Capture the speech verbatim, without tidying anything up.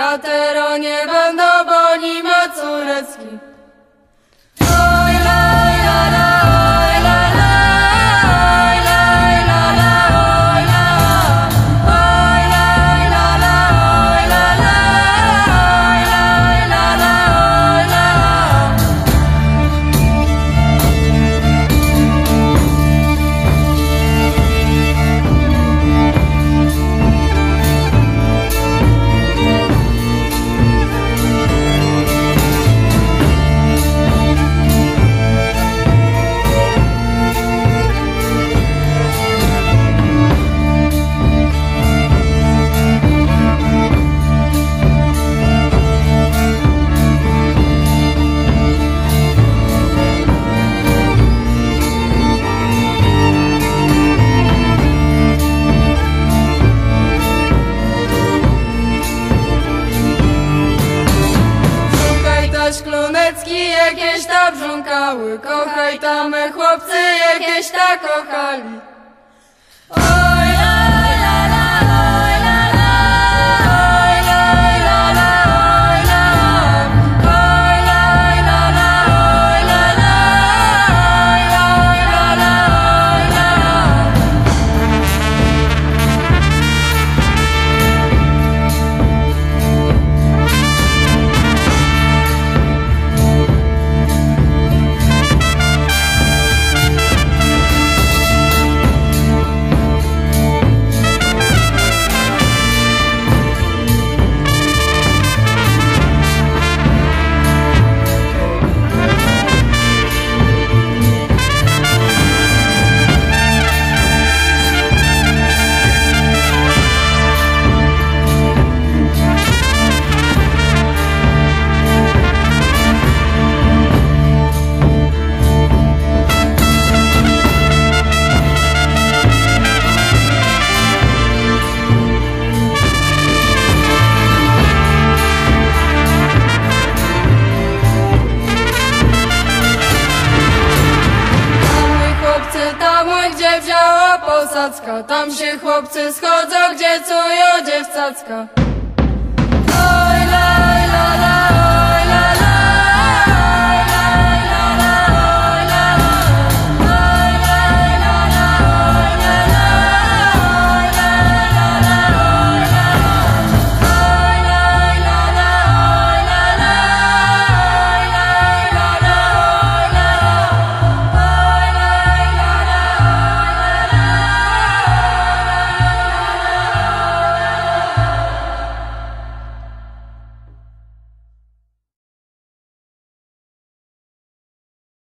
na teronie będą, bo nie ma córeczki. Oj, laj, la, la, oj, la, la, oj, laj, la, la, oj, la, oj, laj, la, la, oj, la, la, oj, laj, la, la, oj, la. Szklonecki jakieś ta brząkały, kochaj tam chłopcy jakieś ta kochali. Oj, la, la, la, oj, la, la, oj, laj, la, la, oj, la, oj, laj, la, la, oj, la, la, oj, laj, la, la, oj, la. Gdzie wzięła posadzka, tam się chłopcy schodzą, gdzie cują dziewcacka.